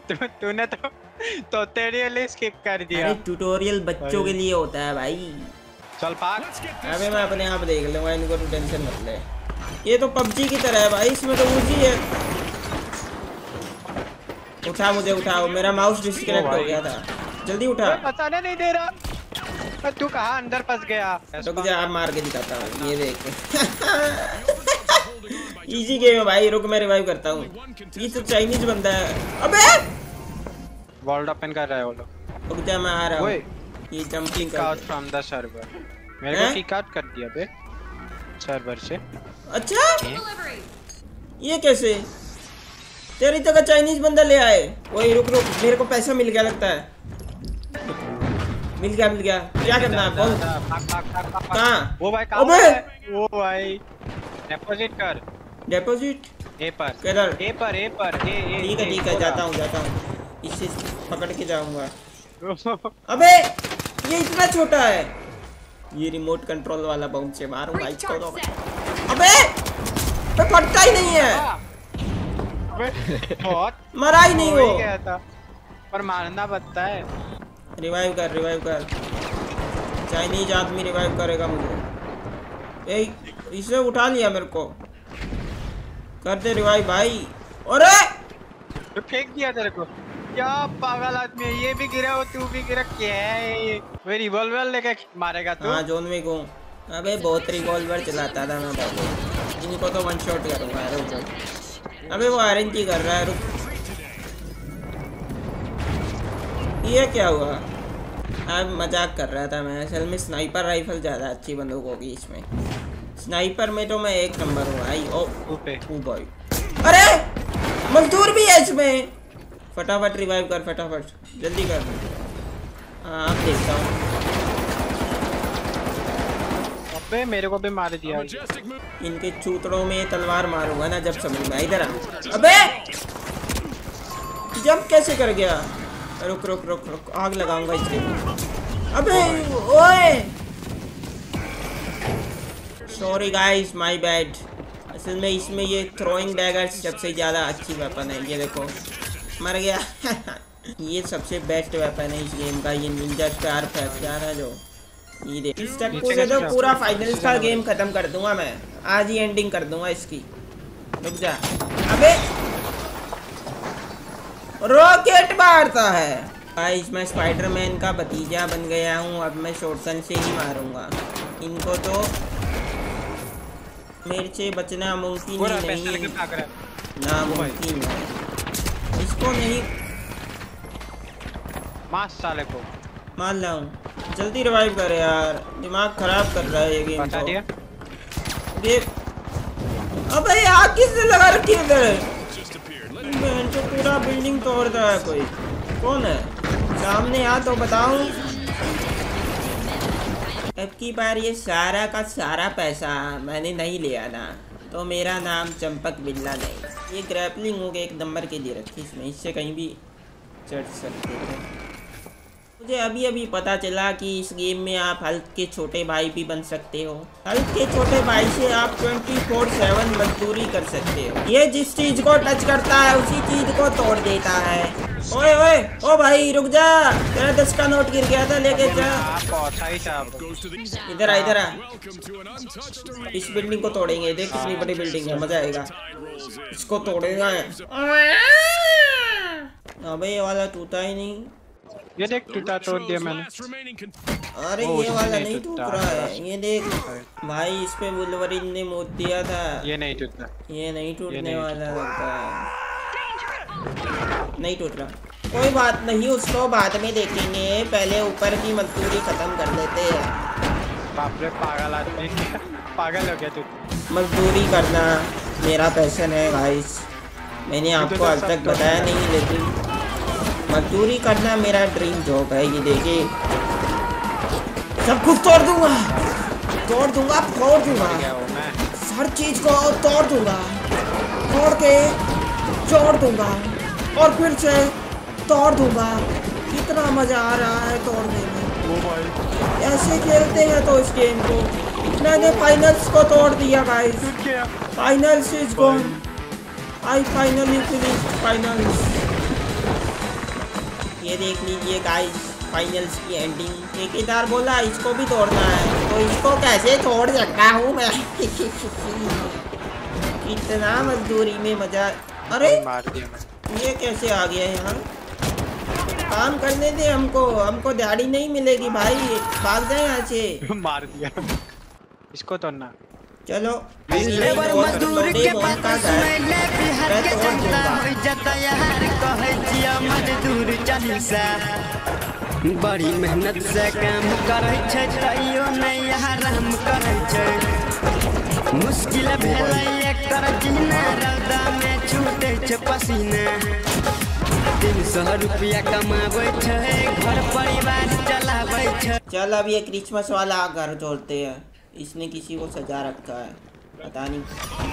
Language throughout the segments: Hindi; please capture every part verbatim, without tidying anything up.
तूने तो तो तेरे लिए स्किप कर दिया। अरे ट्यूटोरियल बच्चों के लिए होता है भाई। चल भाग। अबे मैं अपने आप देख लूंगा, इनको तो टेंशन मत ले। ये तो पबजी की तरह है भाई, इसमें तो उजी है। उठा मुझे, उठाओ, मेरा माउस डिस्कनेक्ट हो गया था। जल्दी उठा। फंसाने नहीं दे रहा। तू कहाँ अंदर फंस गया? रुक जा, आप मार के दिखाता हूँ, ये देख। इजी गेम है भाई, रुक मैं रिवाइव करता हूँ। ये तो चाइनीज बंदा है। अबे वर्ल्ड ओपन कर रहा है वो लोग। रुक जा, मैं आ रहा हूँ। ये jumping kick out from the server. मेरे को किक आउट कर दिया बे सर्वर से। अच्छा ये कैसे? तेरी जगह चाइनीज बंदा ले आए। वही रुक रुक, मेरे को पैसा मिल गया लगता है। मिल गया मिल गया। क्या करना है? कहाँ? वो भाई कहाँ है? वो भाई डिपॉजिट कर। डिपॉजिट ए पर। किधर? ए पर ए पर ए ए। ठीक है ठीक है, जाता हूँ जाता हूँ, इससे पकड़ के जाऊंगा। अबे ये इतना छोटा है। ये रिमोट कंट्रोल वाला बाउंस से मारूंगा इसको तो। अबे तो फटता ही नहीं है। बहुत मरा ही नहीं वो। गया था पर मारना पड़ता है। रिवाइव कर रिवाइव कर। चाइनीज आदमी रिवाइव करेगा मुझे। ए इसे उठा लिया मेरे को। कर दे रिवाइव भाई। अरे तो फेंक दिया तेरे को। क्या पागल आदमी है ये। भी गिरा हो तू भी गिरा। क्या है ये? वो रिवॉल्वर लेके मारेगा तू? हाँ जोन में घूम। अबे बहुत रिवॉल्वर चलाता था मैं पहले। इनको तो वन शॉट करूंगा। रुक। अबे वो आरएनजी कर रहा है। रुक। ये क्या हुआ? अब मजाक कर रहा था मैं। असल में स्नाइपर राइफल ज़्यादा अच्छी बंदूक होगी इसमें। स्नाइपर में तो मैं एक नंबर हूँ भाई। ओ ओ भाई। अरे मजदूर भी है इसमें। फटाफट रिवाइव कर, फटाफट जल्दी कर। हाँ अब देखता हूँ। अबे मेरे को भी मार दिया। इनके चूतड़ों में तलवार मारूंगा ना जब समझ में। इधर आ। अबे जंप कैसे कर गया? रुक रुक रुक रुक, आग लगाऊंगा इसके। अबे ओए सॉरी गाइस, माय बैड। असल में इसमें ये थ्रोइंग डैगर सबसे ज़्यादा अच्छी वेपन है। ये देखो मर गया। ये सबसे बेस्ट वेपन है इस गेम का। ये निंजा स्टार क्या है जो। ये देख, इस टक्कू से तो पूरा फाइनल्स का गेम खत्म कर दूंगा मैं। आज ही एंडिंग कर दूंगा इसकी। रुक जा। अबे रॉकेट मारता है गाइस। मैं स्पाइडरमैन का भतीजा बन गया हूँ। अब मैं शॉटगन से ही मारूंगा इनको। तो मेरे से बचना मुमकिन ही नहीं। नामुमकिन है। इसको नहीं मार साले को। मार लाऊं। जल्दी रिवाइव कर यार, दिमाग खराब कर रहा है ये गेम तो। देख अबे आग किसने लगा रखी है इधर? तो पूरा बिल्डिंग तोड़ रहा है कोई। कौन है सामने? आ तो बताऊं। अब की बार ये सारा का सारा पैसा मैंने नहीं लिया ना, तो मेरा नाम चंपक बिल्ला नहीं। ये ग्रैपलिंग हो गया एक नंबर के लिए रखी इसमें। इससे कहीं भी चढ़ सकते थे। मुझे अभी अभी पता चला कि इस गेम में आप हल्क के छोटे भाई भी बन सकते हो। हल्क के छोटे भाई से आप चौबीस सात मजदूरी कर सकते हो। ये जिस चीज को टच करता है उसी चीज को तोड़ देता है। ओए ओए ओ भाई रुक जा, तेरा दस का नोट गिर गया था, लेके जा। इधर आ इधर आ। इस बिल्डिंग को तोड़ेंगे। देख कितनी बड़ी बिल्डिंग है, मजा आएगा। इसको तोड़ेगा। अबे ये वाला टूटा ही नहीं। ये देख टूटा तोड़ दिया मैंने। अरे ये वाला नहीं टूट रहा है। ये देख भाई, इस पे वुल्वरीन ने मोड़ दिया था। ये नहीं टूटता। ये नहीं टूटने वाला लगता है। नहीं टूट रहा। कोई बात नहीं, उसको बाद में देखेंगे। पहले ऊपर की मजदूरी खत्म कर लेते हैं। बाप रे पागल आदमी। पागल हो गया तू। मजदूरी करना मेरा पैशन है गाइस। मैंने आपको आज तक बताया नहीं, लेकिन मजदूरी करना मेरा ड्रीम जॉब है। ये देखिए सब कुछ तोड़ दूंगा, तोड़ दूंगा, फोड़ दूंगा। हर चीज को तोड़ दूंगा, तोड़ के जोड़ दूंगा और फिर से तोड़ दूंगा। कितना मजा आ रहा है तोड़ने में। ऐसे खेलते हैं तो इस गेम को। मैंने फाइनल्स को तोड़ दिया guys. Finals is gone. I finally finished finals. ये देख लीजिए गाइस, फाइनल्स की एंडिंग। ठेकेदार बोला इसको भी तोड़ना है, तो इसको कैसे तोड़ सकता हूँ मैं। कितना मजदूरी में मजा। अरे मार दिया। ये कैसे आ गया यहाँ? काम करने दे हमको, हमको दिहाड़ी नहीं मिलेगी भाई, भाग जाए यहाँ से। मार दिया इसको तोड़ना। चलो लेबर मजदूर के पास मैले बिहार के जनता हो जाता यार, कहै छियै मजदूर चालीसा। बड़ी मेहनत से काम करै छै, तैयो नहीं आराम करै छै। मुश्किल भेलै एकर जीना, रौदा में छूटे छै पसीना। तीन सौ रुपया कमाबै छै, घर परिवार चलाबै छै। चल अब ये क्रिसमस वाला घर तोड़ते हैं, इसने किसी को सजा रखा है, पता नहीं।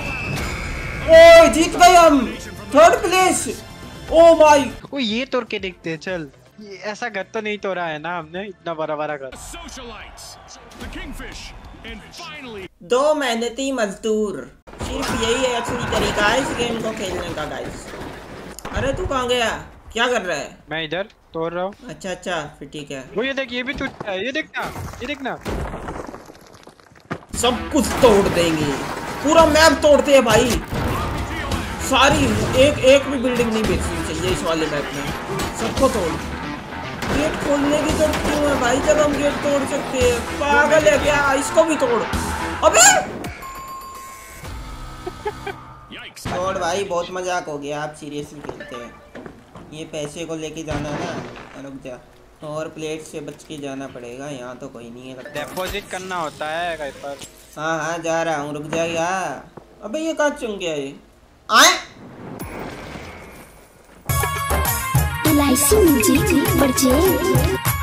ओ जीत गए हम, थर्ड प्लेस। ओ भाई, ओ ये तोड़ के देखते हैं। चल, ये ऐसा घर तो नहीं तोड़ा है ना हमने, इतना बड़ा बड़ा घर। दो मेहनती मजदूर, सिर्फ यही है असली तरीका है इस गेम को खेलने का गाइस। अरे तू कहाँ गया, क्या कर रहा है? मैं इधर तोड़ रहा हूँ। अच्छा अच्छा फिर ठीक है। वो ये देख, ये भी टूटा है, ये देखना, ये देखना। सब कुछ तोड़ देंगे, पूरा मैप तोड़ते हैं भाई। सारी एक एक भी बिल्डिंग नहीं बेचनी चाहिए इस वाले मैप में, सबको तोड़। गेट खोलने की जरूरत क्यों है भाई, जब हम गेट तोड़ सकते हैं? पागल है क्या? इसको भी तोड़। अबे तोड़ भाई, बहुत मजाक हो गया। आप सीरियसली खेलते हैं? ये पैसे को लेके जाना है ना, रुक जा, और प्लेट से बच के जाना पड़ेगा। यहाँ तो कोई नहीं है, डिपॉजिट करना होता है कहीं पर। हाँ हाँ जा रहा हूँ, रुक जा यार। अबे ये कहाँ चुन गया ये? आए एल आई सी म्यूजिक बर्जे।